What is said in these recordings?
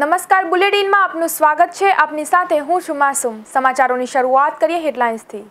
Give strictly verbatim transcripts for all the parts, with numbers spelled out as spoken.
નમસ્કાર, બુલેટિનમાં આપનું સ્વાગત છે। આપની સાથે હું છું માસૂમ। સમાચારોની શરૂઆત કરીએ હેડલાઇન્સથી।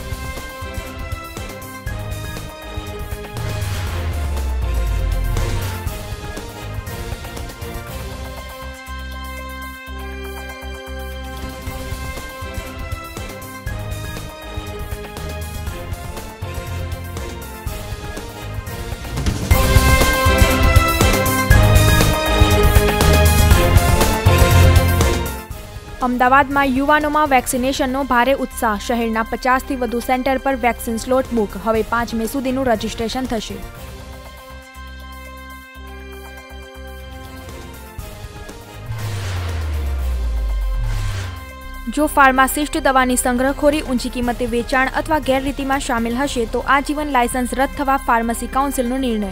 અમદાવાદમાં યુવાનોમાં વેક્સિનેશનનો ભારે ઉત્સાહ। શહેરના પચાસથી વધુ સેન્ટર પર વેક્સિન સ્લોટ બુક। હવે પાંચ મે સુધીનું રજીસ્ટ્રેશન થશે। જો ફાર્માસિસ્ટ દવાની સંગ્રહખોરી, ઊંચી કિંમતે વેચાણ અથવા ગેરરીતિમાં સામેલ હશે તો આજીવન લાયસન્સ રદ થવા ફાર્મસી કાઉન્સિલનો નિર્ણય।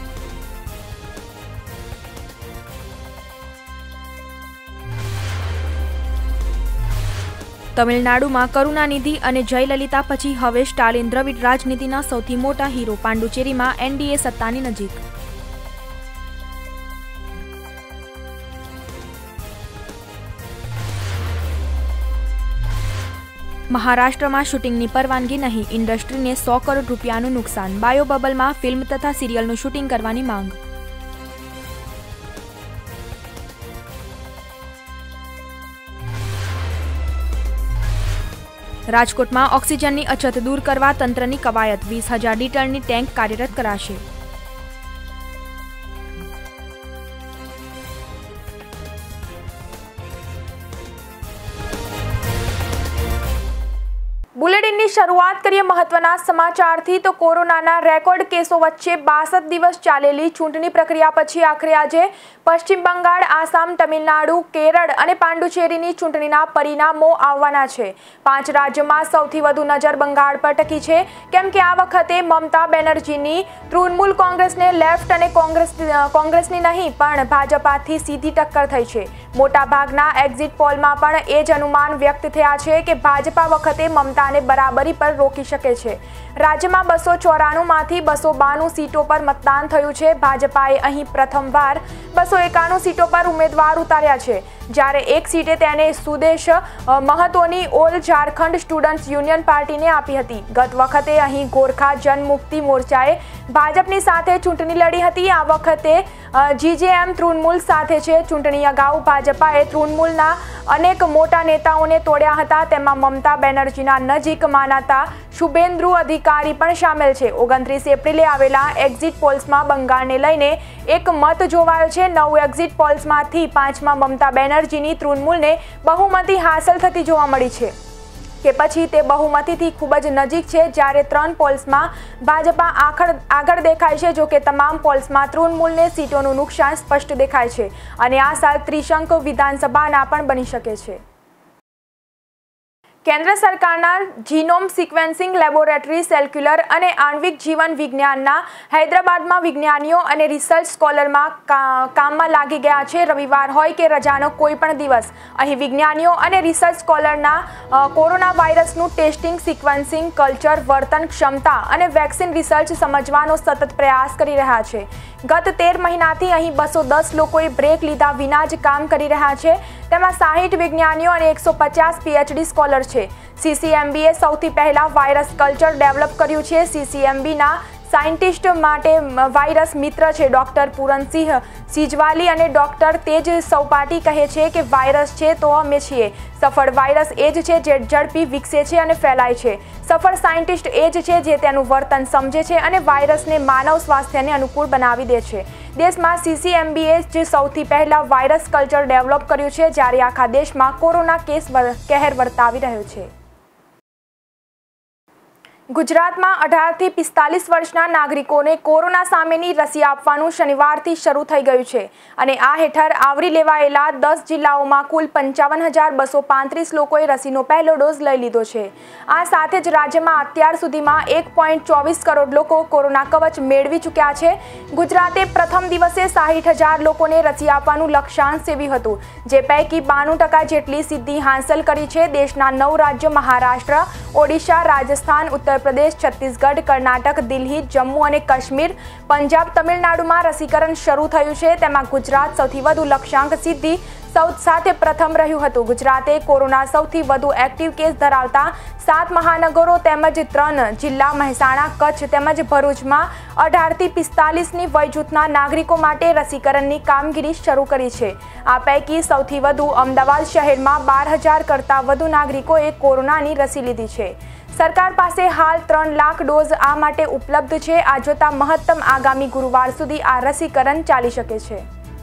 તમિલનાડુમાં કરુણાનિધિ અને જયલલિતા પછી હવે સ્ટાલિન દ્રવિડ રાજનીતિના સૌથી મોટા હીરો। પાંડુચેરીમાં એનડીએ સત્તાની નજીક। મહારાષ્ટ્રમાં શૂટિંગની પરવાનગી નહીં, ઇન્ડસ્ટ્રીને સો કરોડ રૂપિયાનું નુકસાન। બાયોબબલમાં ફિલ્મ તથા સિરિયલનું શૂટિંગ કરવાની માંગ। રાજકોટમાં ઓક્સિજનની અછત દૂર કરવા તંત્રની કવાયત। વીસ હજાર લીટરની ટેન્ક કાર્યરત કરાશે। બુલેટિનની શરૂઆત કરીએ મહત્વના સમાચારથી। તો કોરોનાના રેકોર્ડ કેસો વચ્ચે બાસઠ દિવસ ચાલેલી ચૂંટણી પ્રક્રિયા પછી આખરે આજે પશ્ચિમ બંગાળ, આસામ, તમિલનાડુ, કેરળ અને પાંડુચેરીની ચૂંટણીના પરિણામો આવવાના છે। પાંચ રાજ્યોમાં સૌથી વધુ નજર બંગાળ પર ટકી છે, કેમ કે આ વખતે મમતા બેનર્જીની તૃણમૂલ કોંગ્રેસને લેફ્ટ અને કોંગ્રેસ કોંગ્રેસની નહીં પણ ભાજપાથી સીધી ટક્કર થઈ છે। મોટાભાગના એક્ઝિટ પોલમાં પણ એ જ અનુમાન વ્યક્ત થયા છે કે ભાજપા વખતે મમતાને બરાબરી પર રોકી શકે છે। રાજ્યમાં બસો ચોરાણુંમાંથી બસો બાણું સીટો પર મતદાન થયું છે। ભાજપાએ અહીં પ્રથમવાર બસો એકાણું સીટો પર ઉમેદવાર ઉતાર્યા છે, જ્યારે એક સીટે તેને સુદેશ મહતોની ઓલ ઝારખંડ સ્ટુડન્ટ્સ યુનિયન પાર્ટીને આપી હતી। ગત વખતે અહીં ગોરખા જનમુક્તિ મોરચાએ ભાજપની સાથે ચૂંટણી લડી હતી। આ વખતે જીજેએમ તૃણમૂલ સાથે છે। ચૂંટણી અગાઉ ભાજપાએ તૃણમૂલના અનેક મોટા નેતાઓને તોડ્યા હતા, તેમાં મમતા બેનર્જીના નજીક માનાતા શુભેન્દુ અધિકારી પણ સામેલ છે। ઓગણત્રીસ એપ્રિલે આવેલા એક્ઝિટ પોલ્સમાં બંગાળને લઈને એક મત જોવાયો છે। નવ એક્ઝિટ પોલ્સમાંથી પાંચમાં મમતા બેનર્જીની તૃણમૂલને બહુમતી હાંસલ થતી જોવા મળી છે કે પછી તે બહુમતીથી ખૂબ જ નજીક છે, જ્યારે ત્રણ પોલ્સમાં ભાજપા આખર આગળ દેખાય છે। જો કે તમામ પોલ્સમાં તૃણમૂલને સીટોનું નુકસાન સ્પષ્ટ દેખાય છે અને આ સાલ ત્રિશંક વિધાનસભાના પણ બની શકે છે। કેન્દ્ર સરકારના જીનોમ સિક્વેન્સિંગ લેબોરેટરી સેલ્યુલર અને આણ્વિક જીવન વિજ્ઞાનના હૈદરાબાદમાં વિજ્ઞાનીઓ અને રિસર્ચ સ્કોલરમાં કામમાં લાગી ગયા છે। રવિવાર હોય કે રજાનો કોઈ પણ દિવસ અહીં વિજ્ઞાનીઓ અને રિસર્ચ સ્કોલરના કોરોના વાયરસનું ટેસ્ટિંગ, સિક્વન્સિંગ, કલ્ચર, વર્તન ક્ષમતા અને વેક્સિન રિસર્ચ સમજવાનો સતત પ્રયાસ કરી રહ્યા છે। ગત તેર મહિનાથી અહીં બસો દસ લોકોએ બ્રેક લીધા વિના જ કામ કરી રહ્યા છે। તેમાં સાહીઠ વિજ્ઞાનીઓ અને એકસો પચાસ પીએચડી સ્કોલર છે। સીસીએમબીએ સૌથી પહેલા વાયરસ કલ્ચર ડેવલપ કર્યું છે। સીસીએમબીના સાયન્ટિસ્ટ માટે વાયરસ મિત્ર છે। ડોક્ટર પૂરનસિંહ સિજવાલી અને ડોક્ટર તેજ સૌપાટી કહે છે કે વાયરસ છે તો અમે છીએ। સફળ વાયરસ એ જ છે જે ઝડપી વિકસે છે અને ફેલાય છે। સફળ સાયન્ટિસ્ટ એ જ છે જે તેનું વર્તન સમજે છે અને વાયરસને માનવ સ્વાસ્થ્યને અનુકૂળ બનાવી દે છે। દેશમાં સીસીએમબીએ જે સૌથી પહેલા વાયરસ કલ્ચર ડેવલપ કર્યું છે, જ્યારે આખા દેશમાં કોરોના કેસ કહેર વર્તાવી રહ્યો છે। ગુજરાતમાં અઢારથી પિસ્તાલીસ વર્ષના નાગરિકોને કોરોના સામેની રસી આપવાનું શનિવારથી શરૂ થઈ ગયું છે અને આ હેઠળ આવરી લેવાયેલા દસ જિલ્લાઓમાં કુલ પંચાવન હજાર બસો પાંત્રીસ લોકોએ રસીનો પહેલો ડોઝ લઈ લીધો છે। આ સાથે જ રાજ્યમાં અત્યાર સુધીમાં એક પોઈન્ટ ચોવીસ કરોડ લોકો કોરોના કવચ મેળવી ચૂક્યા છે। ગુજરાતે પ્રથમ દિવસે સાહીઠ હજાર લોકોને રસી આપવાનું લક્ષ્યાંક સેવ્યું હતું, જે પૈકી બાણું ટકા જેટલી સિદ્ધિ હાંસલ કરી છે। દેશના નવ રાજ્યો મહારાષ્ટ્ર, ઓડિશા, રાજસ્થાન, ઉત્તર પ્રદેશ, છત્તીસગઢ, કર્ણાટક, દિલ્હી, જમ્મુ અને કાશ્મીર, પંજાબ, તમિલનાડુમાં રસીકરણ શરૂ થયું છે। તેમાં ગુજરાત સૌથી વધુ લક્ષ્યાંક સિદ્ધિ સાથે પ્રથમ રહ્યું હતું। ગુજરાતે કોરોના સૌથી વધુ એક્ટિવ કેસ ધરાવતા સાત મહાનગરો તેમજ ત્રણ જિલ્લા મહેસાણા, કચ્છ તેમજ ભરૂચમાં અઢાર થી પિસ્તાલીસ ની વય જૂથના નાગરિકો માટે રસીકરણની કામગીરી શરૂ કરી છે। આ પૈકી સૌથી વધુ અમદાવાદ શહેરમાં બાર હજાર કરતાં વધુ નાગરિકોએ કોરોનાની રસી લીધી છે। સરકાર પાસે હાલ ત્રણ લાખ ડોઝ આ માટે ઉપલબ્ધ છે। આ જોતા મહત્તમ આગામી ગુરુવાર સુધી આ રસીકરણ ચાલી શકે છે।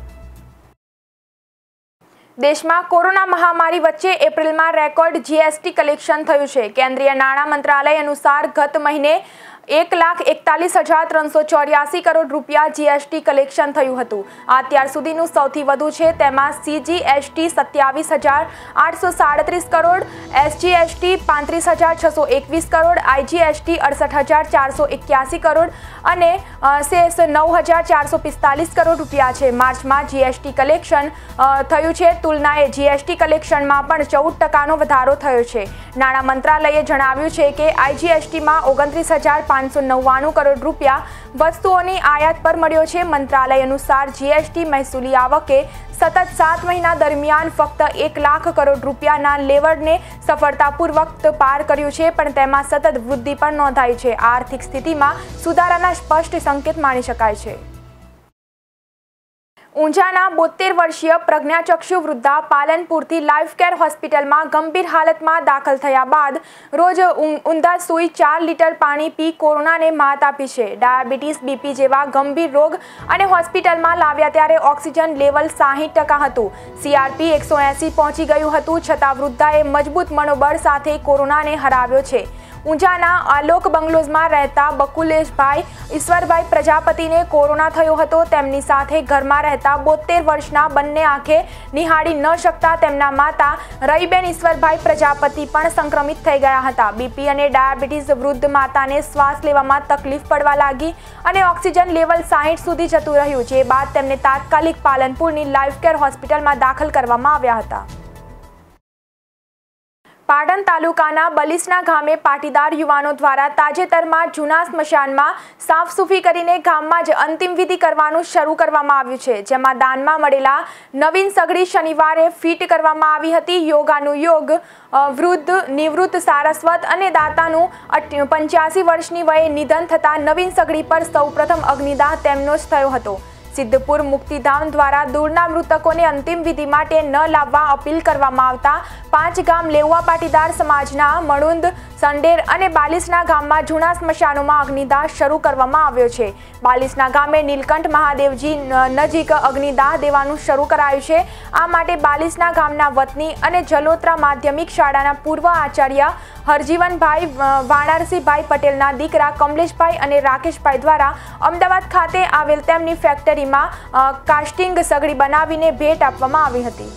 દેશમાં કોરોના મહામારી વચ્ચે એપ્રિલમાં રેકોર્ડ જીએસટી કલેક્શન થયું છે। કેન્દ્રીય નાણાં મંત્રાલય અનુસાર ગત મહિને એક લાખ એકતાલીસ હજાર ત્રણસો ચોર્યાસી કરોડ રૂપિયા જીએસટી કલેક્શન થયું હતું। આ અત્યાર સુધીનું સૌથી વધુ છે। તેમાં સીજીએસટી સત્યાવીસ હજાર આઠસો સાડત્રીસ કરોડ, એસજીએસટી પાંત્રીસ હજાર છસો એકવીસ કરોડ, આઈજીએસટી અડસઠ હજાર ચારસો એક્યાસી કરોડ અને સેસ નવ હજાર ચારસો પિસ્તાલીસ કરોડ રૂપિયા છે। માર્ચમાં જીએસટી કલેક્શન થયું છે તુલનાએ જીએસટી કલેક્શનમાં પણ ચૌદ ટકાનો વધારો થયો છે। નાણાં મંત્રાલયે જણાવ્યું છે કે આઈજીએસટીમાં ઓગણત્રીસ હજાર પાંચસો નવ્વાણું કરોડ રૂપિયા વસ્તુઓની આયાત પર મળ્યો છે। મંત્રાલય અનુસાર જીએસટી મહેસૂલી આવકે સતત સાત મહિના દરમિયાન ફક્ત એક લાખ કરોડ રૂપિયાના લેવલને સફળતાપૂર્વક પાર કર્યું છે, પણ તેમાં સતત વૃદ્ધિ પણ નોંધાઈ છે। આર્થિક સ્થિતિમાં સુધારાના સ્પષ્ટ સંકેત માણી શકાય છે। ઊંઝાના બોતેર વર્ષીય પ્રજ્ઞાચક્ષુ વૃદ્ધા પાલનપુરથી લાઈફ કેર હોસ્પિટલમાં ગંભીર હાલતમાં દાખલ થયા બાદ રોજ ઊંધા સૂઈ ચાર લીટર પાણી પી કોરોનાને માત આપી છે। ડાયાબિટીસ, બીપી જેવા ગંભીર રોગ અને હોસ્પિટલમાં લાવ્યા ત્યારે ઓક્સિજન લેવલ સાહીઠ ટકા હતું। સીઆરપી એકસો એંસી પહોંચી ગયું હતું, છતાં વૃદ્ધાએ મજબૂત મનોબળ સાથે કોરોનાને હરાવ્યો છે। ઊંઝાના આલોક બંગલોઝમાં રહેતા બકુલેશભાઈ ઈશ્વરભાઈ પ્રજાપતિને કોરોના થયો હતો। તેમની સાથે ઘરમાં રહેતા બોતેર વર્ષના બંને આંખે નિહાળી ન શકતા તેમના માતા રઈબેન ઈશ્વરભાઈ પ્રજાપતિ પણ સંક્રમિત થઈ ગયા હતા। બીપી અને ડાયાબિટીસ વૃદ્ધ માતાને શ્વાસ લેવામાં તકલીફ પડવા લાગી અને ઓક્સિજન લેવલ સાહીઠ સુધી જતું રહ્યું, જે બાદ તેમને તાત્કાલિક પાલનપુરની લાઈફ કેર હોસ્પિટલમાં દાખલ કરવામાં આવ્યા હતા। પાટણ તાલુકાના બલીસના ગામે પાટીદાર યુવાનો દ્વારા તાજેતરમાં જૂના સ્મશાનમાં સાફસૂફી કરીને ગામમાં જ અંતિમ વિધિ કરવાનું શરૂ કરવામાં આવ્યું છે, જેમાં દાનમાં મળેલા નવીન સગડી શનિવારે ફિટ કરવામાં આવી હતી। યોગાનું યોગ વૃદ્ધ નિવૃત્ત સારસ્વત અને દાતાનું પંચ્યાસી વર્ષની વયે નિધન થતાં નવીન સગડી પર સૌપ્રથમ અગ્નિદાહ તેમનો જ થયો હતો। સિદ્ધપુર મુક્તિધામ દ્વારા દૂરના મૃતકોને અંતિમ વિધિ માટે ન લાવવા અપીલ કરવામાં આવતા પાંચ ગામ લેવા પાટીદાર સમાજના મણુંદ, સંડેર અને બાલીસના ગામમાં જૂના સ્મશાનોમાં અગ્નિદાહ શરૂ કરવામાં આવ્યો છે। બાલીસના ગામે નીલકંઠ મહાદેવજી નજીક અગ્નિદાહ દેવાનું શરૂ કરાયું છે। આ માટે બાલીસના ગામના વતની અને જલોત્રા માધ્યમિક શાળાના પૂર્વ આચાર્ય હરજીવનભાઈ વાણારસીભાઈ પટેલના દીકરા કમલેશભાઈ અને રાકેશભાઈ દ્વારા અમદાવાદ ખાતે આવેલ તેમની ફેક્ટરીમાં કાસ્ટિંગ સગડી બનાવીને ભેટ આપવામાં આવી હતી।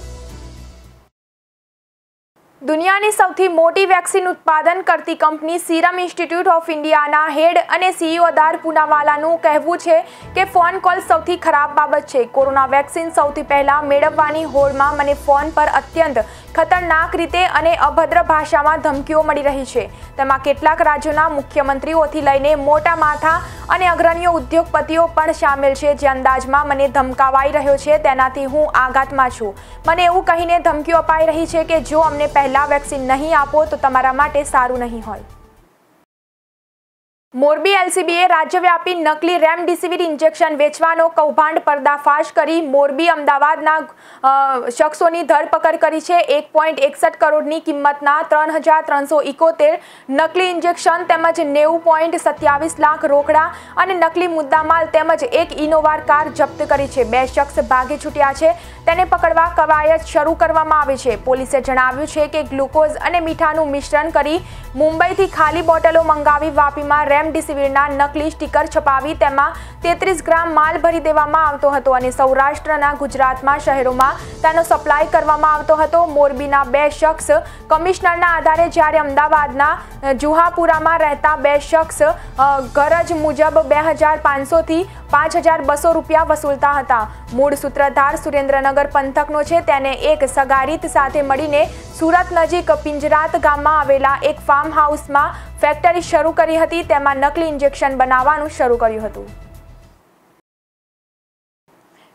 દુનિયાની સૌથી મોટી વેક્સિન ઉત્પાદન કરતી કંપની સીરમ ઇન્સ્ટિટ્યૂટ ઓફ ઇન્ડિયાના હેડ અને સીઈઓ દાર પૂનાવાલાનું કહેવું છે કે ફોન કોલ સૌથી ખરાબ બાબત છે। કોરોના વેક્સિન સૌથી પહેલા મેળવવાની હોડમાં મને ફોન પર અત્યંત ખતરનાક રીતે અને અભદ્ર ભાષામાં ધમકીઓ મળી રહી છે। તેમાં કેટલાક રાજ્યોના મુખ્યમંત્રીઓથી લઈને મોટા માથા અને અગ્રણીઓ ઉદ્યોગપતિઓ પણ સામેલ છે, જે અંદાજમાં મને ધમકાવાઈ રહ્યો છે તેનાથી હું આઘાતમાં છું। મને એવું કહીને ધમકીઓ અપાઈ રહી છે કે જો અમને પહેલા વેક્સિન નહીં આપો તો તમારા માટે સારું નહીં હોય। મોરબી એલસીબીએ રાજ્યવ્યાપી નકલી રેમડેસિવિર ઇન્જેક્શન વેચવાનો કૌભાંડ પર્દાફાશ કરી મોરબી અમદાવાદના શખ્સોની ધરપકડ કરી છે। એક પોઈન્ટ એકસઠ કરોડની કિંમતના ત્રણ હજાર ત્રણસો ઇકોતેર નકલી ઇન્જેક્શન તેમજ નેવું પોઈન્ટ સત્યાવીસ લાખ રોકડા અને નકલી મુદ્દામાલ તેમજ એક ઇનોવા કાર જપ્ત કરી છે। બે શખ્સ ભાગી છૂટ્યા છે, તેને પકડવા કવાયત શરૂ કરવામાં આવી છે। પોલીસે જણાવ્યું છે કે ગ્લુકોઝ અને મીઠાનું મિશ્રણ કરી મુંબઈથી ખાલી બોટલો મંગાવી વાપીમાં રેમડેસિવિરના નકલી સ્ટીકર છપાવી તેમાં તેત્રીસ ગ્રામ માલ ભરી દેવામાં આવતો હતો અને સૌરાષ્ટ્રના ગુજરાતમાં શહેરોમાં તેનો સપ્લાય કરવામાં આવતો હતો। મોરબીના બે શખ્સ કમિશનરના આધારે જ્યારે અમદાવાદના જુહાપુરામાં રહેતા બે શખ્સ ગરજ મુજબ બે હજાર પાંચસોથી પાંચ હજાર બસો રૂપિયા વસૂલતા હતા। મૂળ સૂત્રધાર સુરેન્દ્રનગર પંથકનો છે, તેને એક સગારીત સાથે મળીને સુરત નજીક પિંજરાત ગામમાં આવેલા એક ફાર્મ હાઉસમાં ફેક્ટરી શરૂ કરી હતી, તેમાં નકલી ઇન્જેક્શન બનાવવાનું શરૂ કર્યું હતું।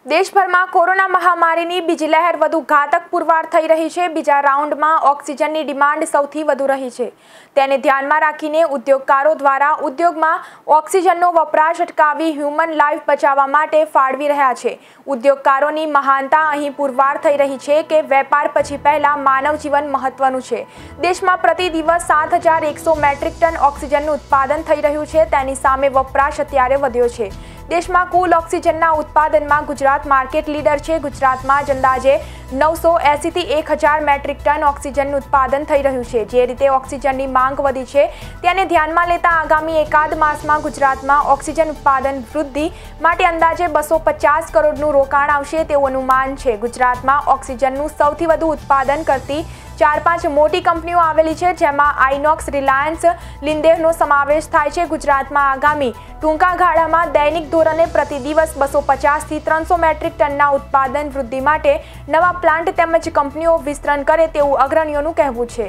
દેશભરમાં કોરોના મહામારીની બીજી લહેર વધુ ઘાતક પુરવાર થઈ રહી છે। બીજા રાઉન્ડમાં ઓક્સિજનની ડિમાન્ડ સૌથી વધુ રહી છે। તેને ધ્યાનમાં રાખીને ઉદ્યોગકારો દ્વારા ઉદ્યોગમાં ઓક્સિજનનો વપરાશ અટકાવી હ્યુમન લાઈફ બચાવવા માટે ફાળવી રહ્યા છે। ઉદ્યોગકારોની મહાનતા અહીં પુરવાર થઈ રહી છે કે વેપાર પછી પહેલા માનવ જીવન મહત્વનું છે। દેશમાં પ્રતિ દિવસ સાત હજાર એકસો મેટ્રિક ટન ઓક્સિજનનું ઉત્પાદન થઈ રહ્યું છે। તેની સામે વપરાશ અત્યારે વધ્યો છે। દેશમાં કુલ ઓક્સિજનના ઉત્પાદનમાં ગુજરાત માર્કેટ લીડર છે। ગુજરાતમાં જ અંદાજે નવસો એંસી થી એક હજાર મેટ્રિક ટન ઓક્સિજનનું ઉત્પાદન થઈ રહ્યું છે। જે રીતે ઓક્સિજનની માંગ વધી છે તેને ધ્યાનમાં લેતા આગામી એકાદ માસમાં ગુજરાતમાં ઓક્સિજન ઉત્પાદન વૃદ્ધિ માટે અંદાજે બસો પચાસ કરોડનું રોકાણ આવશે તેવું અનુમાન છે। ગુજરાતમાં ઓક્સિજનનું સૌથી વધુ ઉત્પાદન કરતી ચાર પાંચ મોટી કંપનીઓ આવેલી છે, જેમાં આઇનોક્સ, રિલાયન્સ, લિન્ડેરનો સમાવેશ થાય છે। ગુજરાતમાં આગામી ટૂંકા ગાળામાં દૈનિક ધોરણે પ્રતિ દિવસ બસો પચાસ થી ત્રણસો મેટ્રિક ટનના ઉત્પાદન વૃદ્ધિ માટે નવા પ્લાન્ટ તેમજ કંપનીઓ વિસ્તરણ કરે તેવું અગ્રણીઓનું કહેવું છે।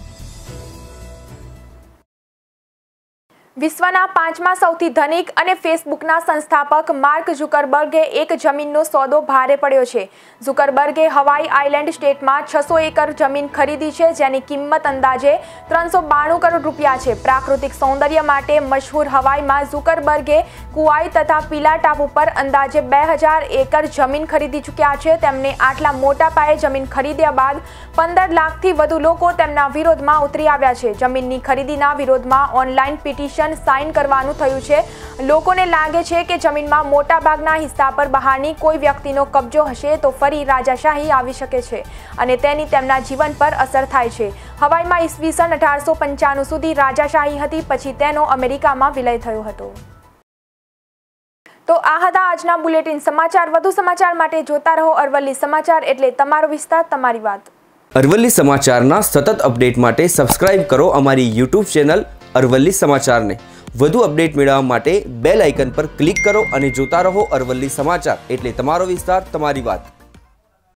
વિશ્વના પાંચમા સૌથી ધનિક અને ફેસબુકના સંસ્થાપક માર્ક ઝુકરબર્ગે એક જમીનનો સોદો ભારે પડ્યો છે। ઝુકરબર્ગે હવાઈ આઇલેન્ડ સ્ટેટમાં છસો એકર જમીન ખરીદી છે, જેની કિંમત અંદાજે ત્રણસો બાણું કરોડ રૂપિયા છે। પ્રાકૃતિક સૌંદર્ય માટે મશહૂર હવાઈમાં ઝુકરબર્ગે કુઆઈ તથા પીલા ટાપુ પર અંદાજે બે હજાર એકર જમીન ખરીદી ચૂક્યા છે। તેમને આટલા મોટા પાયે જમીન ખરીદ્યા બાદ પંદર લાખથી વધુ લોકો તેમના વિરોધમાં ઉતરી આવ્યા છે। જમીનની ખરીદીના વિરોધમાં ઓનલાઈન પિટિશન સાઇન કરવાનું થયું છે। લોકોને લાગે છે કે જમીનમાં મોટા ભાગના હિસ્સા પર બહારની કોઈ વ્યક્તિનો કબજો હશે તો ફરી રાજાશાહી આવી શકે છે અને તેની તેમના જીવન પર અસર થાય છે। હવાઈમાં ઈસવીસન અઢારસો પંચાણું સુધી રાજાશાહી હતી, પછી તેનો અમેરિકામાં વિલય થયો હતો। તો આ હતા આજના બુલેટિન સમાચાર। વધુ સમાચાર માટે જોતા રહો અરવલ્લી સમાચાર, એટલે તમારો વિસ્તાર તમારી વાત। અરવલ્લી સમાચારના સતત અપડેટ માટે સબસ્ક્રાઇબ કરો અમારી યુટ્યુબ ચેનલ અરવલ્લી સમાચારને। વધુ અપડેટ મેળવવા માટે બેલ આઇકન પર ક્લિક કરો અને જોતા રહો અરવલ્લી સમાચાર, એટલે તમારો વિસ્તાર તમારી વાત।